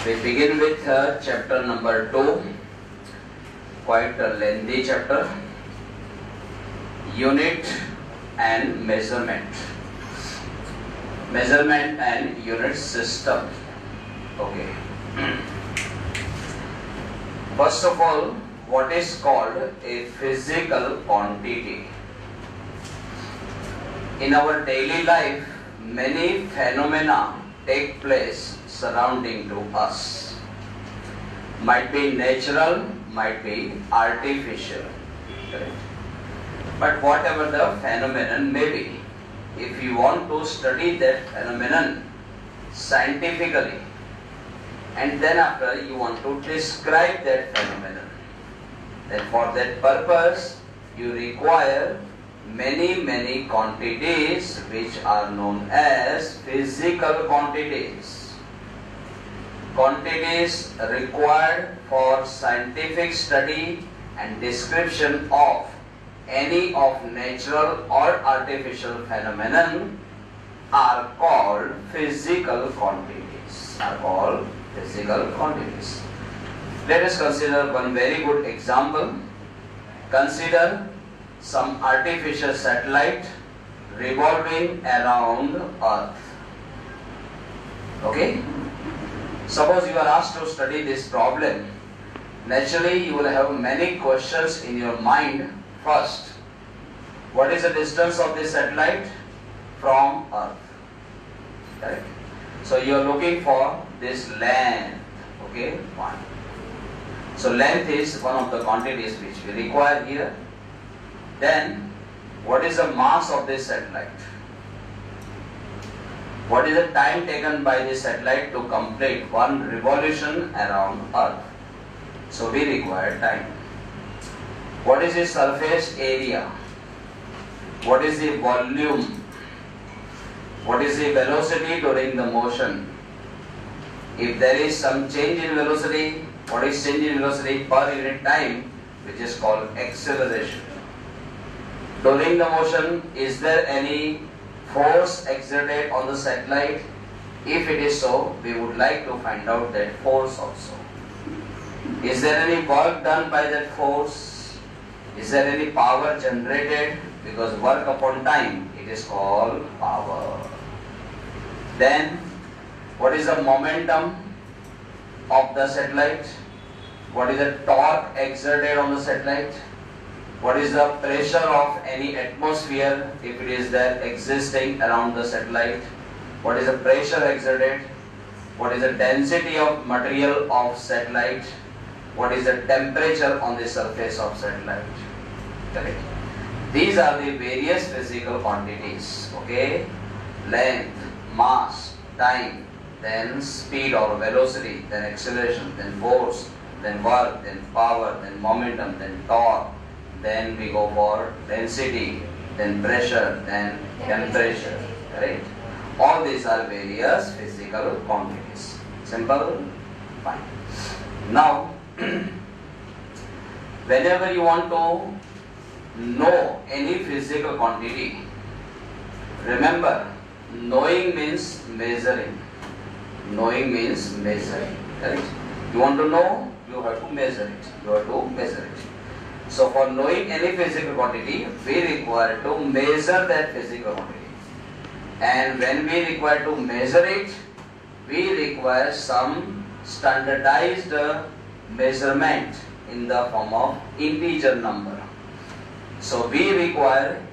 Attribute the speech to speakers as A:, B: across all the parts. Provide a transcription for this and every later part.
A: We begin with chapter number 2, quite a lengthy chapter, unit and measurement. Measurement and unit system. Okay. First of all, what is called a physical quantity? In our daily life, many phenomena take place surrounding to us. Might be natural, might be artificial. Correct? But whatever the phenomenon may be, if you want to study that phenomenon scientifically, and then after you want to describe that phenomenon, then for that purpose you require many quantities which are known as physical quantities. Quantities required for scientific study and description of any of natural or artificial phenomenon are called physical quantities. Let us consider one very good example. Consider some artificial satellite revolving around Earth. Okay? Suppose you are asked to study this problem. Naturally, you will have many questions in your mind. First, what is the distance of this satellite from Earth? Correct? So you are looking for this length. Okay, one. So length is one of the quantities which we require here. Then, what is the mass of this satellite? What is the time taken by this satellite to complete one revolution around Earth? So we require time. What is the surface area? What is the volume? What is the velocity during the motion? If there is some change in velocity, what is change in velocity per unit time, which is called acceleration. During the motion, is there any force exerted on the satellite? If it is so, we would like to find out that force also. Is there any work done by that force? Is there any power generated? Because work upon time, it is called power. Then, what is the momentum of the satellite? What is the torque exerted on the satellite? What is the pressure of any atmosphere if it is there existing around the satellite? What is the pressure exerted? What is the density of material of satellite? What is the temperature on the surface of satellite? Correct. These are the various physical quantities. Okay, length, mass, time, then speed or velocity, then acceleration, then force, then work, then power, then momentum, then torque. Then we go for density, then pressure, then temperature. Right? All these are various physical quantities. Simple? Fine. Now, whenever you want to know any physical quantity, remember, knowing means measuring. Knowing means measuring. Correct? You want to know, you have to measure it. So for knowing any physical quantity, we require to measure that physical quantity. And when we require to measure it, we require some standardized measurement in the form of integer number. So we require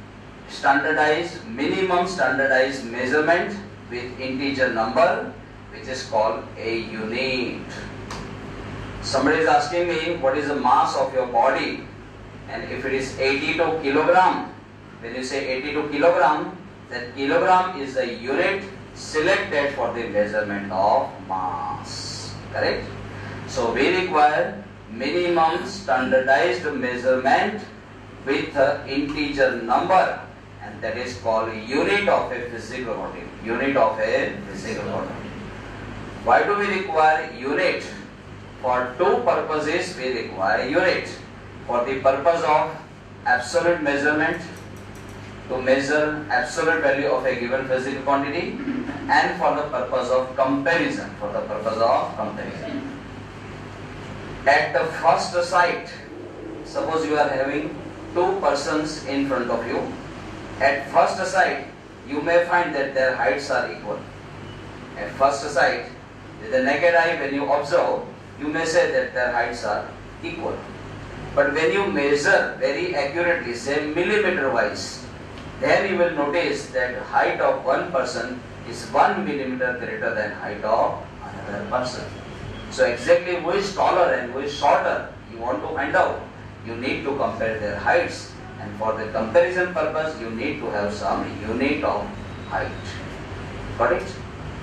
A: minimum standardized measurement with integer number, which is called a unit. Somebody is asking me, what is the mass of your body? And if it is 82 kilogram, when you say 82 kilogram, that kilogram is the unit selected for the measurement of mass. Correct? So we require minimum standardized measurement with integer number, and that is called unit of a physical quantity. Why do we require unit? For two purposes we require unit. For the purpose of absolute measurement, to measure absolute value of a given physical quantity, and for the purpose of comparison. For the purpose of comparison. At the first sight, suppose you are having two persons in front of you. At first sight, you may find that their heights are equal. At first sight, with the naked eye, when you observe, you may say that their heights are equal. But when you measure very accurately, say millimeter wise, then you will notice that height of one person is 1 millimeter greater than height of another person. So exactly who is taller and who is shorter, you want to find out. You need to compare their heights, and for the comparison purpose, you need to have some unit of height. Got it?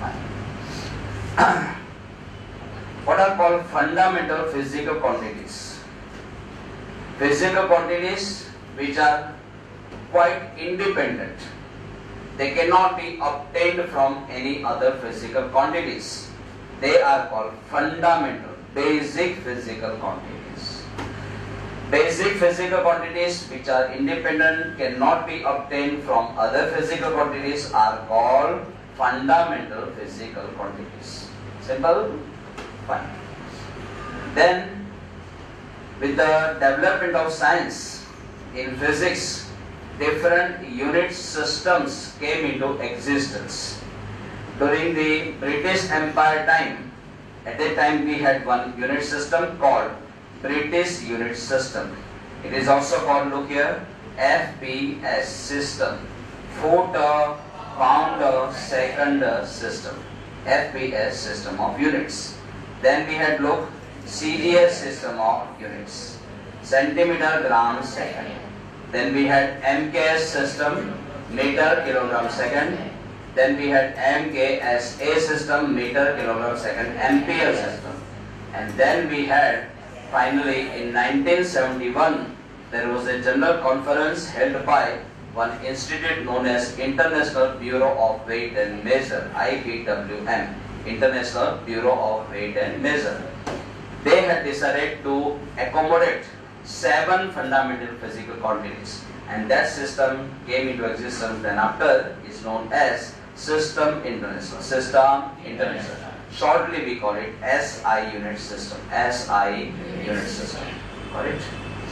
A: What are called fundamental physical quantities? Physical quantities which are quite independent. They cannot be obtained from any other physical quantities. They are called fundamental, basic physical quantities. Basic physical quantities which are independent, cannot be obtained from other physical quantities, are called fundamental physical quantities. Simple? Fine. Then, with the development of science in physics, different unit systems came into existence. During the British Empire time, at that time we had one unit system called British Unit System. It is also called, look here, FPS system, foot, pound, second system, FPS system of units. Then we had, look, CGS system of units, centimeter, gram, second. Then we had MKS system, meter, kilogram, second. Then we had MKSA system, meter, kilogram, second, ampere system. And then we had, finally, in 1971, there was a general conference held by one institute known as International Bureau of Weight and Measure, IBWM, International Bureau of Weight and Measure. They had decided to accommodate 7 fundamental physical quantities, and that system came into existence then after is known as System International. System International. Shortly we call it SI unit system. SI unit system. Got it?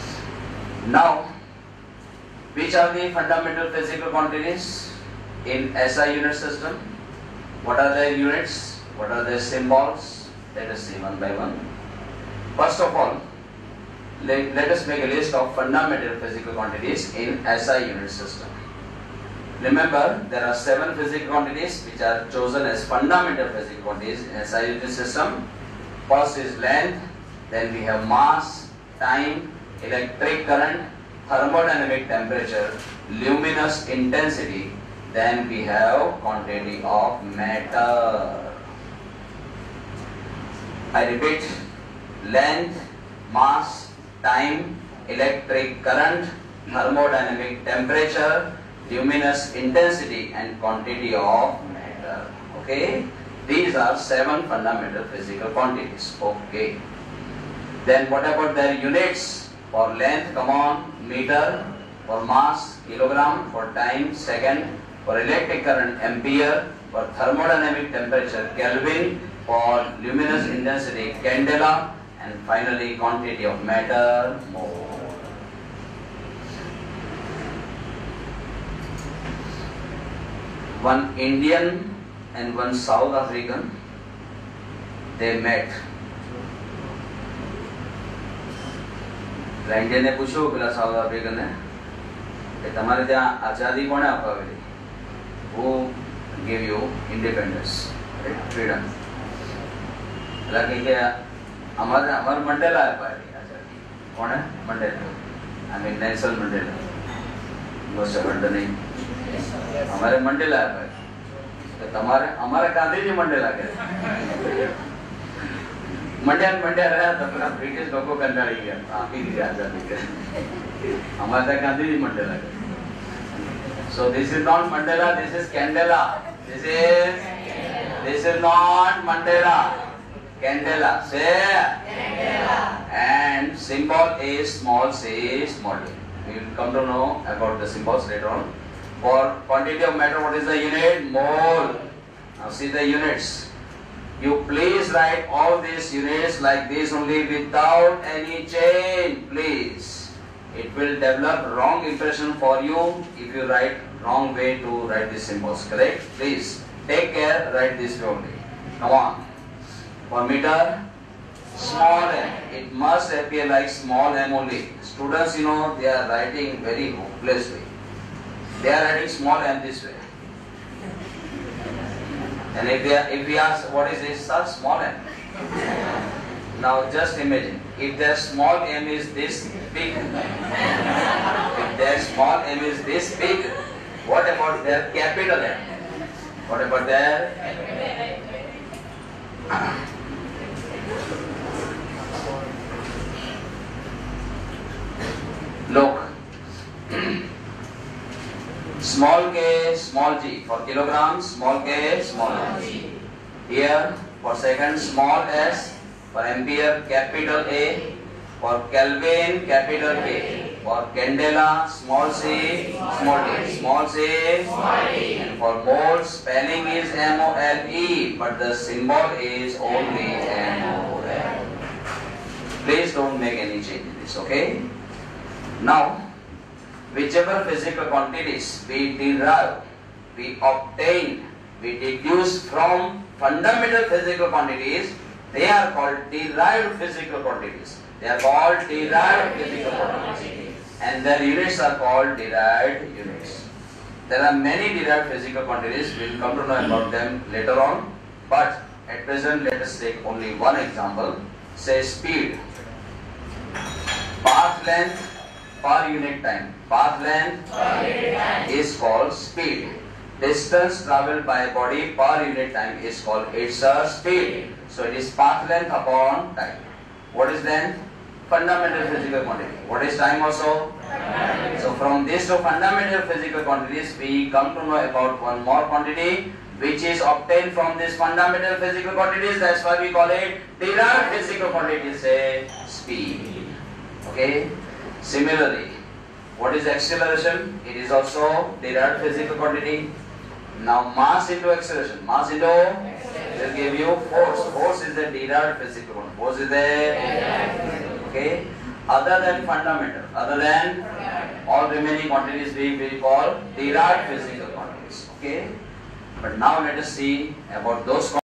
A: Now, which are the fundamental physical quantities in SI unit system? What are their units? What are their symbols? Let us see one by one. First of all, let us make a list of fundamental physical quantities in SI unit system. Remember, there are 7 physical quantities which are chosen as fundamental physical quantities in SI unit system. First is length, then we have mass, time, electric current, thermodynamic temperature, luminous intensity, then we have quantity of matter. I repeat, length, mass, time, electric current, thermodynamic temperature, luminous intensity, and quantity of matter. Okay, these are 7 fundamental physical quantities. Okay, then what about their units? For length, come on, meter. For mass, kilogram. For time, second. For electric current, ampere. For thermodynamic temperature, Kelvin. For luminous intensity, candela. And finally, quantity of matter, mole. One Indian and one South African, they met. Indian ने पूछो પેલા south African ને કે તમારે ત્યાં આઝાદી કોણે અપાવેલી? Who gave you independence, freedom? પેલા કે અમારે મંડેલા અપાવેલી આઝાદી. કોણે? Mandela. I mean Nelson Mandela. most of it નહીં. અમારે મંડેલા અપાવેલી. તો તમારે અમારે ગાંધીજી મંડેલા કહે. મંડ્યા રહ્યા તો પેલા બ્રિટિશ લોકો કંટાળી ગયા, આપી દીધી આઝાદી કે અમારે ત્યાં ગાંધીજી મંડેલા કે. So this is not Mandela, this is Candela. This is not Mandela, Candela. Say Candela. And symbol is small, c small d. We will come to know about the symbols later on. For quantity of matter, what is the unit? Mole. Now see the units. You please write all these units like this only without any change, please. It will develop wrong impression for you if you write wrong way to write these symbols, correct? Please take care, write this way only. Come on. For meter, small m. It must appear like small m only. Students, they are writing very hopelessly. They are writing small m this way. And if we ask what is this, such small m. Now just imagine, if their small m is this big, if their small m is this big, what about their capital M? What about their? Look, small k, small g for kilograms, small k, small g. Here for second, small s, for ampere, capital A, for Kelvin, capital K, for candela, small c, small d, small c, and for mole, spelling is MOLE, but the symbol is only MOL. Please don't make any change in this, okay? Now, whichever physical quantities we derive, we obtain, we deduce from fundamental physical quantities, they are called derived physical quantities. They are called derived physical quantities. And their units are called derived units. There are many derived physical quantities. We will come to know about them later on. But at present, let us take only one example. Say speed. Path length per unit time. Path length is called speed. Distance travelled by a body per unit time is called its speed. So it is path length upon time. What is length? Fundamental physical quantity. What is time also? So from these two fundamental physical quantities, we come to know about one more quantity which is obtained from these fundamental physical quantities. That's why we call it derived physical quantities, say speed. Okay. Similarly, what is acceleration? It is also derived physical quantity. Now mass into acceleration. Mass into will give you force. Force is a derived physical quantity. Force is a okay. Other than fundamental, other than all remaining quantities, we will call derived physical quantities. Okay. But now let us see about those